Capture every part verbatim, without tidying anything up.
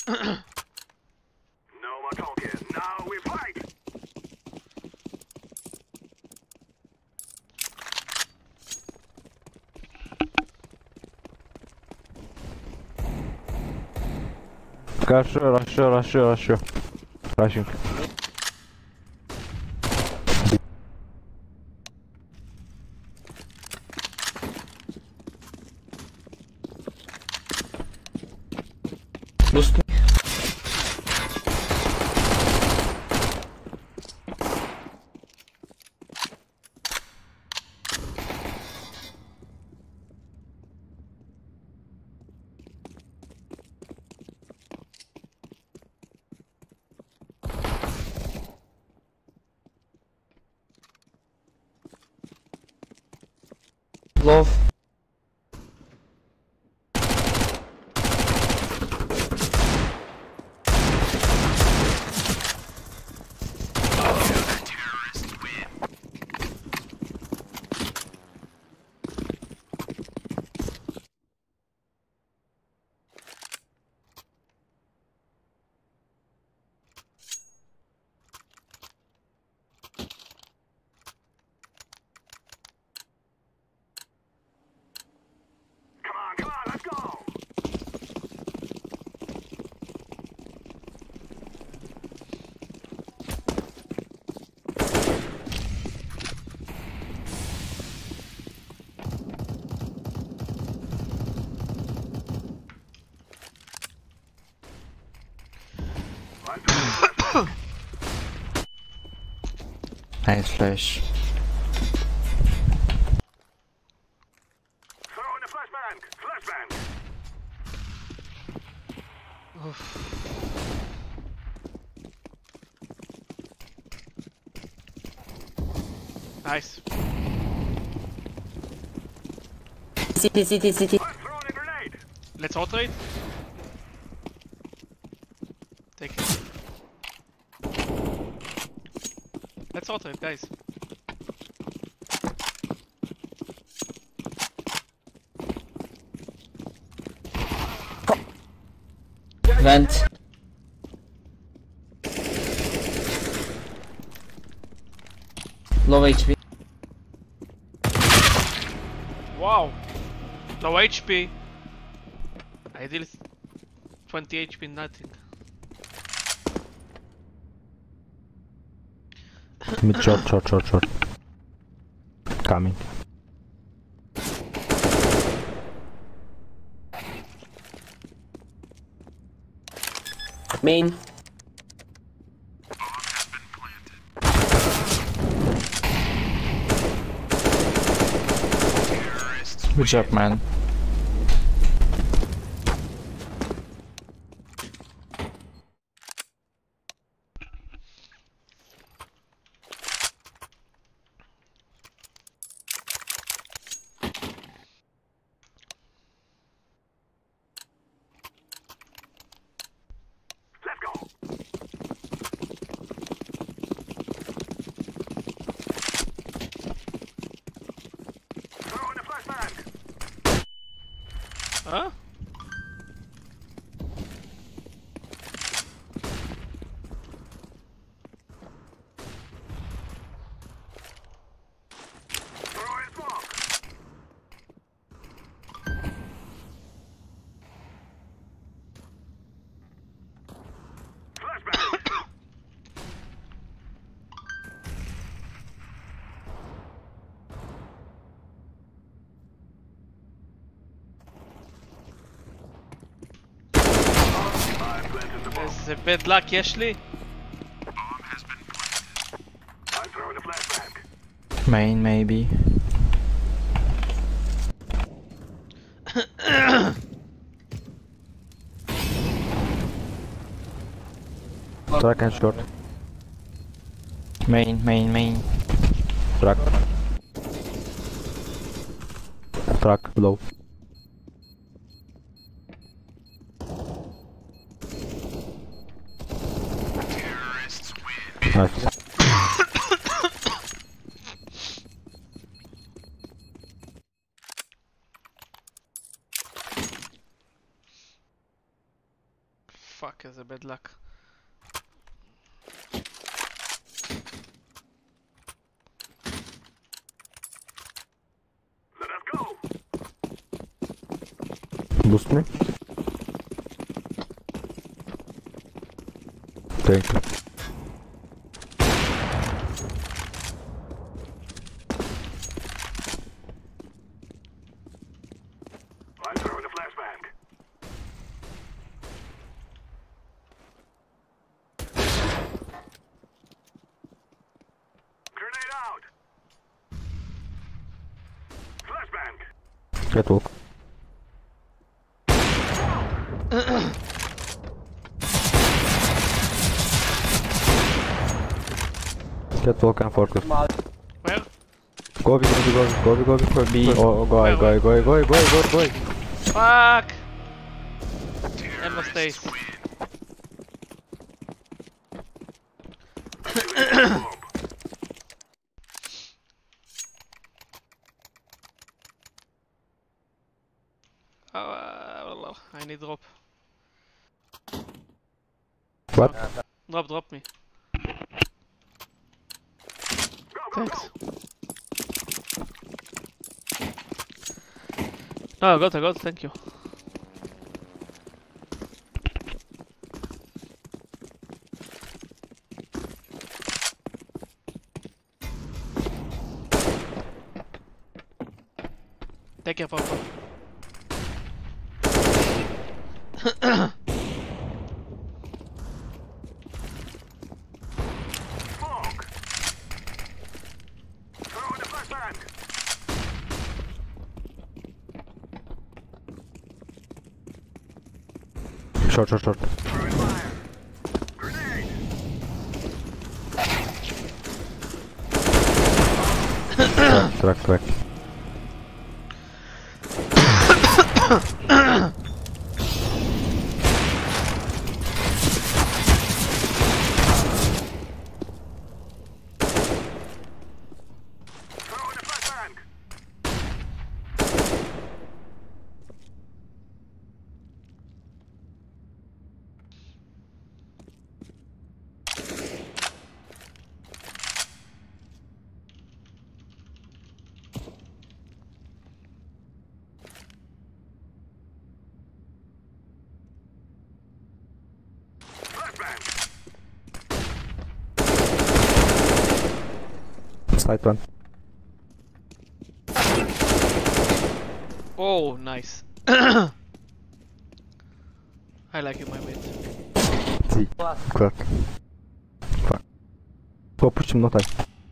No more talking. Now we fight. Rush, rush, rush, rush. Rushing. Boost. Love. Come on, come on, let's go. Nice flash. Throw in the flashbang. Flashbang. Nice. City, city, city. I'm throwing a grenade. Let's rotate. Take it. Let's rotate, guys. Vent. Low H P. Wow. Low H P. I deal twenty H P, nothing. Mid short, short, short, short. Coming. Main. Good job, man. Let's go. Throw in the flashbang. Huh? Throw in smoke. Flashbang. I planted the bomb. איזה bad luck יש לי? Bomb has been planted. I'm throwing a flashbang. Main, maybe. Track and short. Main, main, main. Track. Track, low. Nice. fuck, איזה bad luck. Let us go. Boost me. Thank you. I'm throwing a flashbang. Grenade out. Flashbang. Catwalk. Catwalk and forklift. Where? Go, go, go, go, go, go, go, B. Oh, go, Where, go, go, go, go, go, go. Fuck! Emma stays. Oh, uh, I need drop. What? Drop, drop me. Thanks. No, I got, I got, thank you. Take care, Papa. Smoke. Throwing a flashbang. Short, short, short. Throwing fire. Grenade. Track, track, track. Throwing a flashbang. Flashbang. Side one. Oh, nice. I like you, my mate. See. Crack. Fuck. Popuścił, no tak.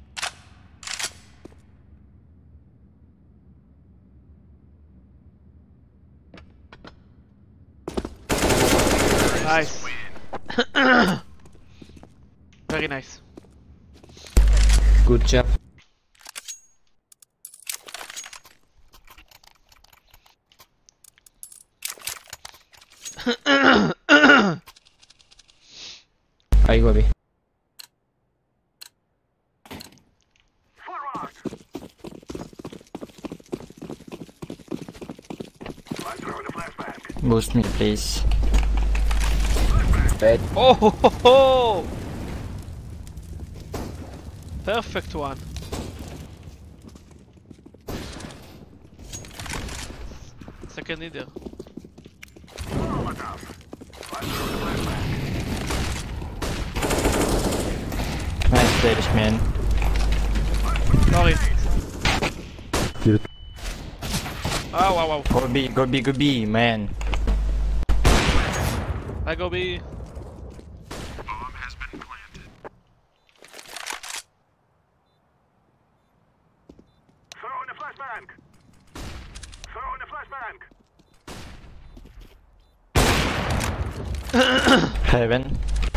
Nice. Very nice. Good job. I go B. Forward. I'm throwing a flashbang. Boost me, please. Bad. Oh ho ho ho! Perfect one. Second leader. Molotov. I'm throwing a flashbang. Nice stage, man. Sorry. Here. Oh wow wow. Go B, go B, go B, man. I go B. Bomb has been planted. Throwing a flashbang. Throwing a flashbang. Heaven.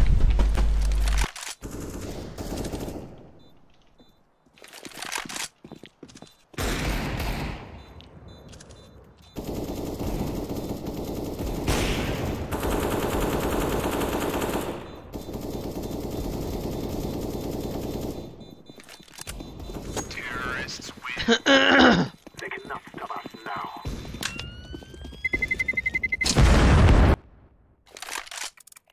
Terrorists win. They cannot stop us now.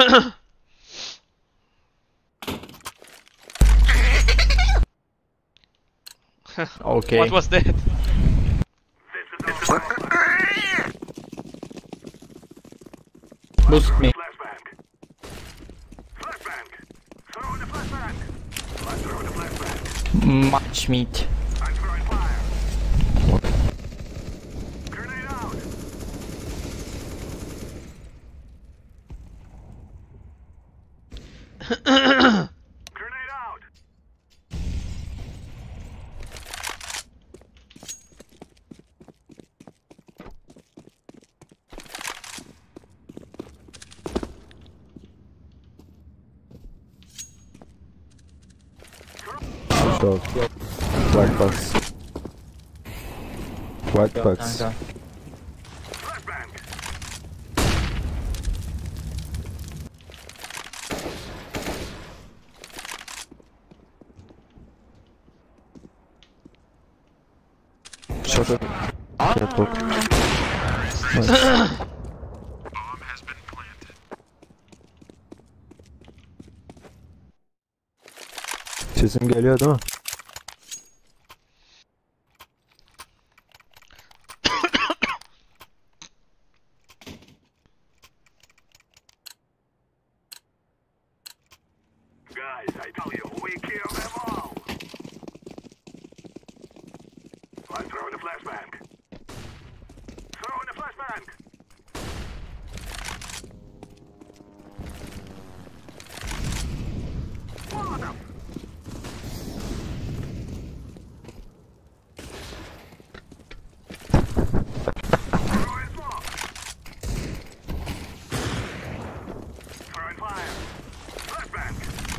Okay. What was that? This is our Boost me. flashbang. Flashbang. Throw in the flashbang. I'm throwing the flashbang. Much meat. I'm throwing fire. Grenade out. Grenade out. Dog. White box. White box. Kanka. Flashbang. Shut up. Careful. Nice. Bomb has been planted. Sesim geliyor değil mi? Guys, I tell you, we kill them all. I'm throwing the flashbang. Throwing the flashbang. What the? Throwing smoke. Throwing fire. Flashbang.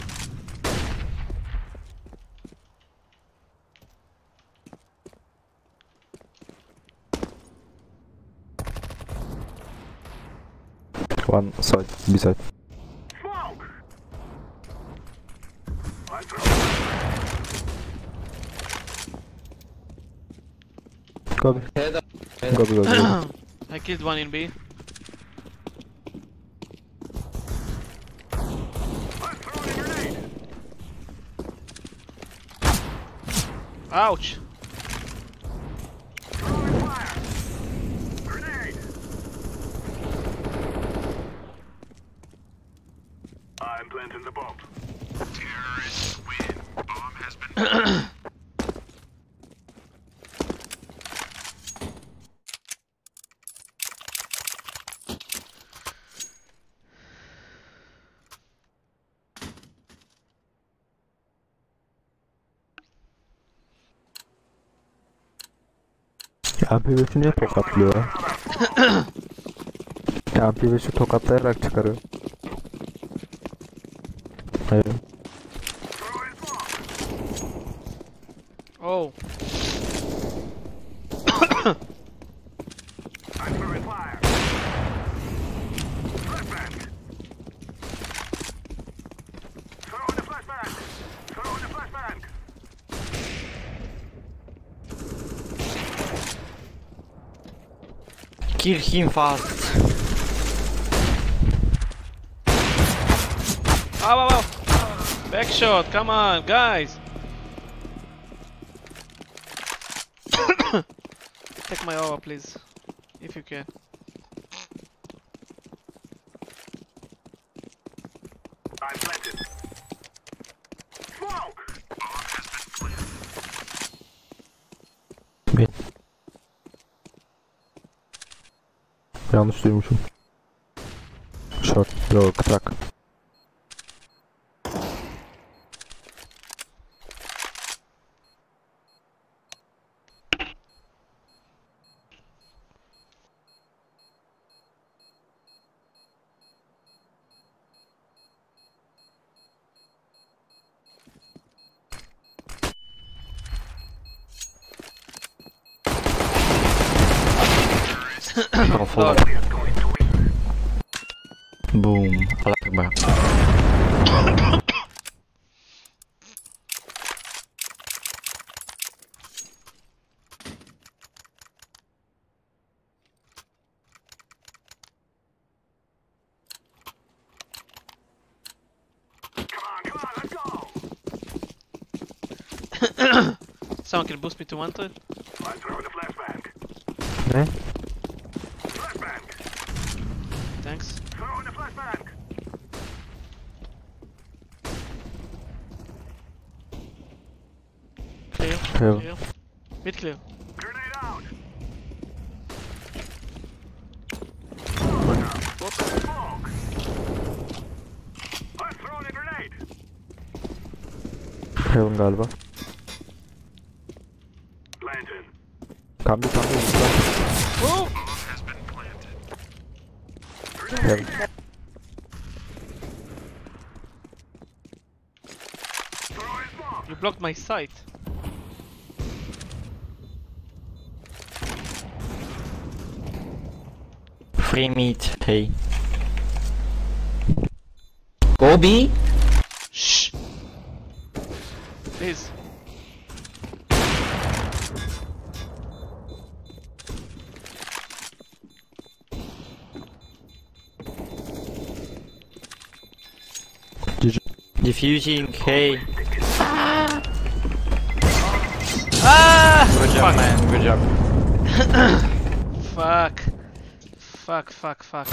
One side, bir side. Smoke. I'm throwing. Gobi. Head up. Gobi gobi. gobi. I killed one in B. I'm throwing a grenade. Ouch! Throwing fire. Grenade. I'm planting the bomb. Terrorists win. Bomb has been planted. M P beşi niye tokatlıyor? M P beşi tokatlayarak çıkarıyor. Hayır. Throwing smoke. Oh. I'm throwing fire. Flashbang. Throwing the flashbang. Throwing the flashbang. Kill him fast. Ow, ow, ow. Back shot, come on, guys. Take my aura, please. If you can. I'm planted. Smoke. Bomb has been planted. Bir. Yanlış duymuşum. Short. Yok, kıtak. Awful. Lord. Boom. Allah Akbar. Someone can boost me to one time. I'm throwing a flashbang. Ne? Flashbang. Thanks. Throwing a flashbang. Clear. Clear. Clear. Mid clear. Grenade out. Whoops. Smoke. I'm throwing a grenade. Heaven galiba. Planting. Come bir come bir. Woo! Heaven. Throwing smoke. You blocked my sight. Free meat, hey. Go B. Shh. Please. G G. Diffusing, hey. Ah! Good job, man, good job. Fuck. Fuck, fuck, fuck.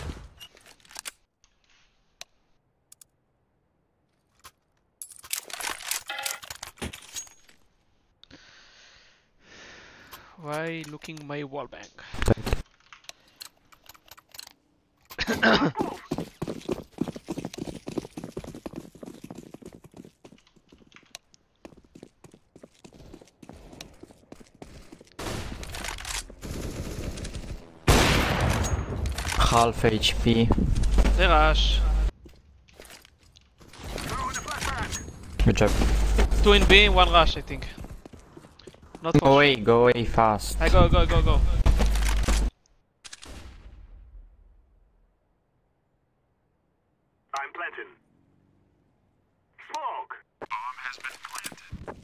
Why looking my wall bank? Half H P. They rush. Throwing a flashbang. Good job. Two in B, one rush, I think. Not Go for away, go away fast. I go, go, go, go. I'm planting. Smoke. Bomb has been planted.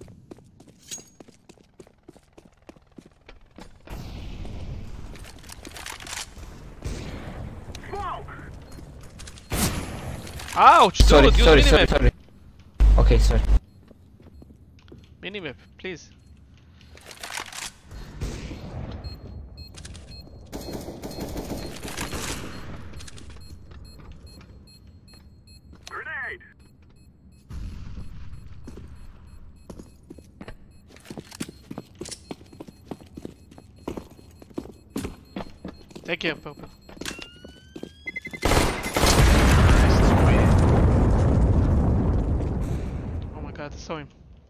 Smoke. Ouch! Sorry, Dude, use sorry, sorry, minimap. sorry. Okay, sorry. Minimap, please. Grenade. Take care, purple. Oh my god, I saw him.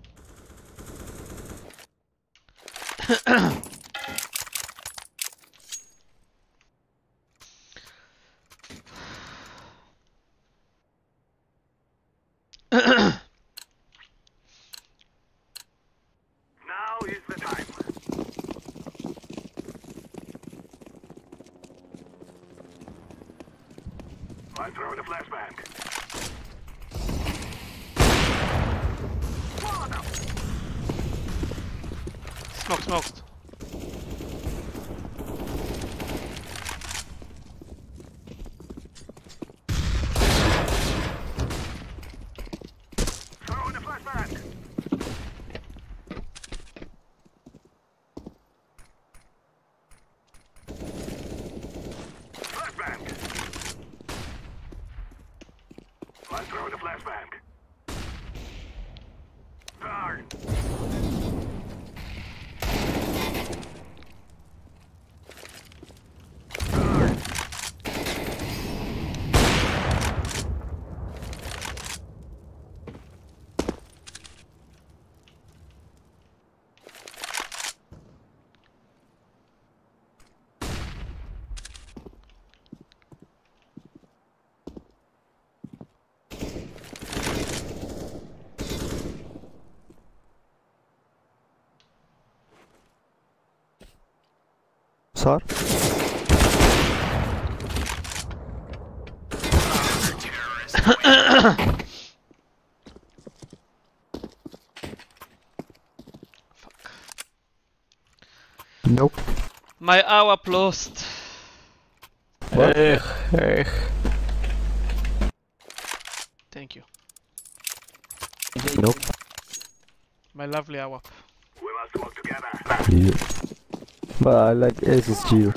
Now is the time. I'm throwing a flashbang. Smoke, smoked. Throwing a flashbang. Flashbang. I'm throwing a flashbang. Darn. Darn. Sar. Nope. My hour lost. What? Ech, ech. Thank you. Nope. My lovely hour. Let's work together. Yeah. But I like Aces Geo.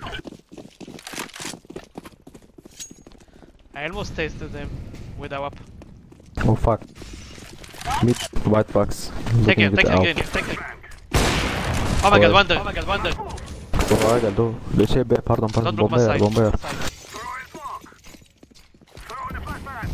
I almost tasted them with a wap. Oh fuck. Mid white box. Take Looking it, take at it, out. take it, take it. Oh my god, Well. wonder. Oh my god, wonder. Dur geldi. De şey be pardon pardon Don't block my bomba yer side. bomba yer. Throw in smoke. Throw in a flashbang.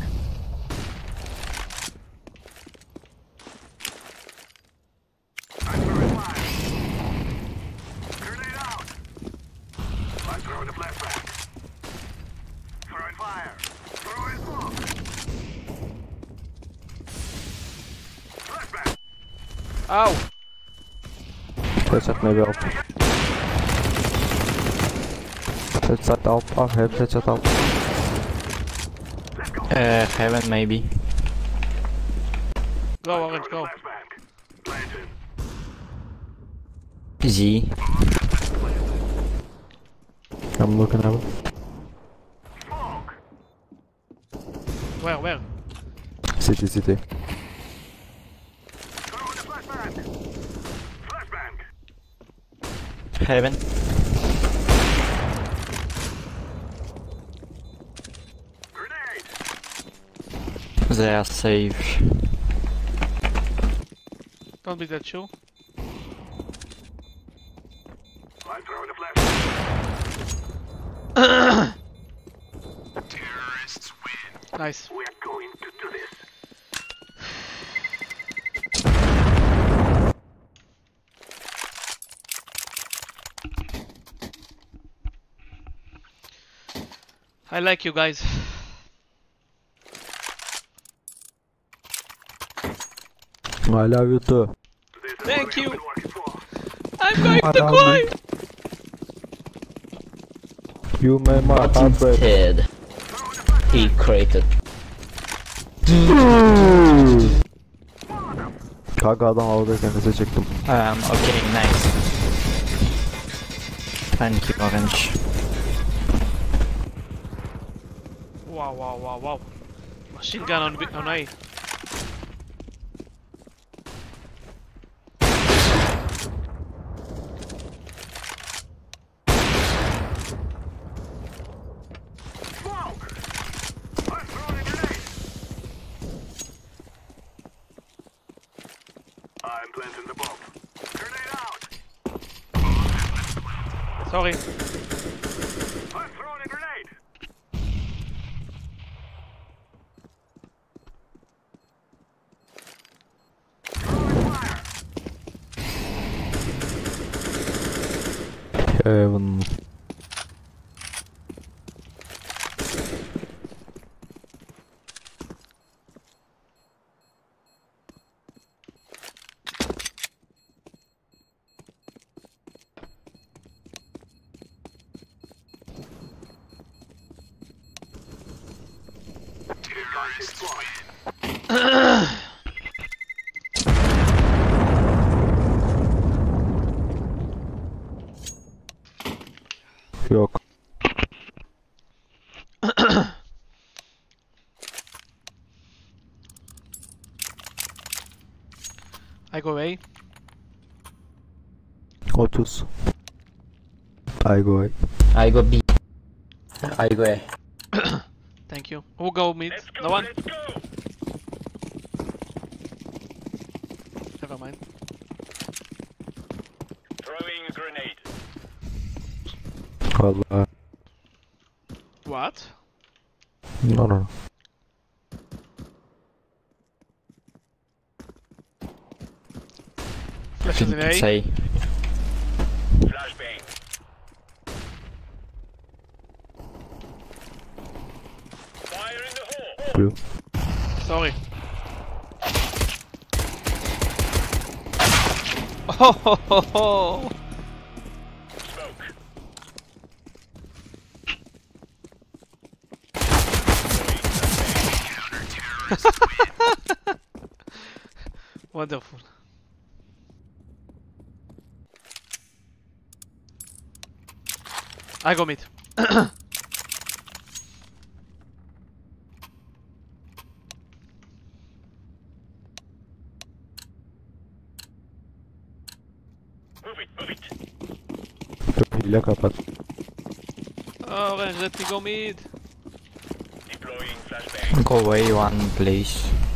I'm throwing fire. Grenade out. I'm throwing a flashbang. Throwing fire. Throwing smoke. Flashbang. Ow! Headshot maybe up. Headshot up. Up. Headshot up. Uh, heaven maybe. Go, Orange, go. Flashbang. Planted. Z. I'm looking at it. Smoke. Where, where? City city. Throw in a flashbang. Flashbang. Heaven. Grenade. They are safe. Don't be that shoe. I'm throwing a flashbang. Terrorists win. Nice. We're going to do this. I like you guys. I love you too. This is Thank what we you. have been working for. I'm going to Around cry! You made my But heart break. instead, he created. Kanka adam havadayken size çektim. Um, okay, nice. Thank you, Orange. Wow, wow, wow, wow. Machine gun on, B on A. Smoke. I'm throwing a grenade. I'm planting the bomb. Grenade out. Sorry. I'm throwing a grenade. Throwing fire. Heaven. Terrorists win. Yok. I go A. otuz. I go away. I go B. I go A. Thank you. Who go mid? No one? Let's go. Never mind. Throwing a grenade. Vallahi. What? No no. Flashes in A. Say. Flashbang. Fire in the hole. Blue. Sorry. Oh ho ho ho! Smoke. Wonderful. I go mid. hile kapat. Orange, let me go mid. Deploying flashbang. Go away one, please.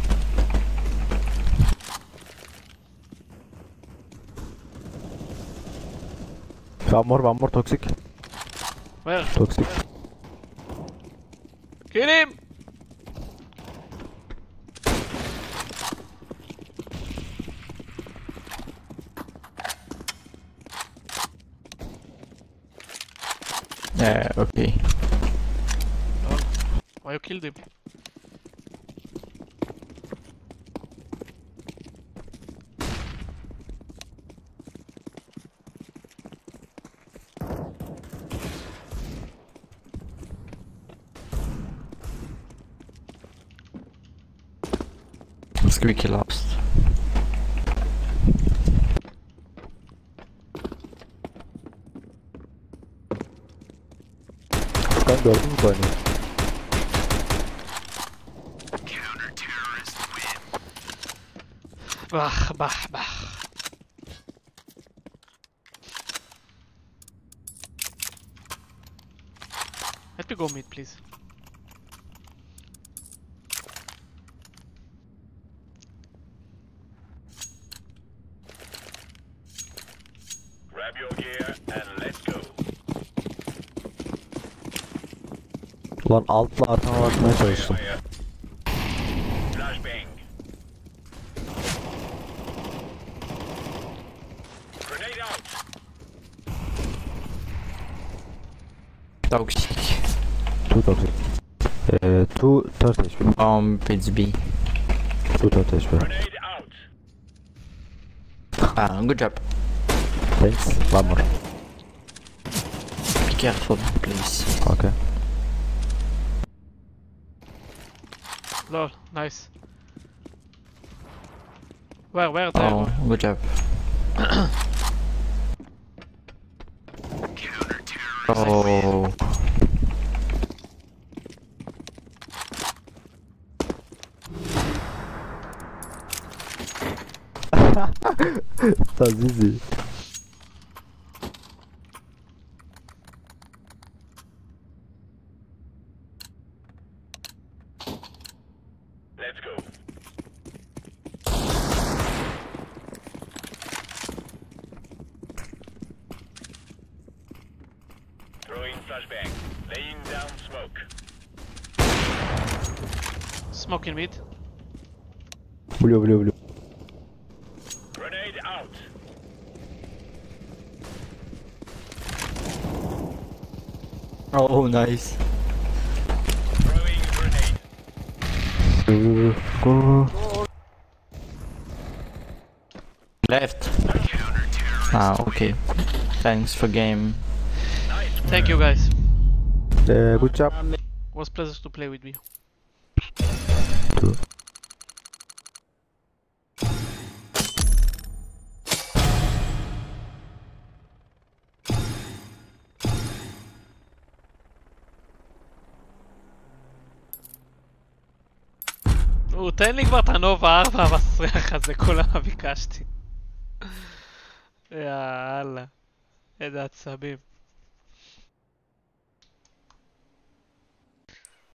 One more, one more toxic. Where? Toxic. Kill him! Yeah, okay. Why you killed him? Squeaky lost. Furkan gördün mü bu oyunu? Bah, bah, bah. Let me go mid, please. Grab your gear and let's go. Ulan altla arkana bakmaya çalıştım. Fire. Flashbang. Grenade out. Toxic. Two toxic. Eee, two third H P. Bomb, it's B. Two third H P. Grenade out. Ah, good job. Thanks. One more. Be careful, please. Okay. Lol, nice. Where, where, there? Oh, good job. Oh, That's easy. Let's go. Throwing flashbang. Laying down smoke. Smoke in mid. Blue, blue, blue. Grenade out. oh, nice. Throwing grenade. Blue, go. Left. Ah, okay. Thanks for game. Thank you guys. Eee, good job. Was pleasure to play with me. Two. נו, תן לי כבר את הנובה ארבע המסריח הזה, כולה ביקשתי. יאללה, איזה עצבים.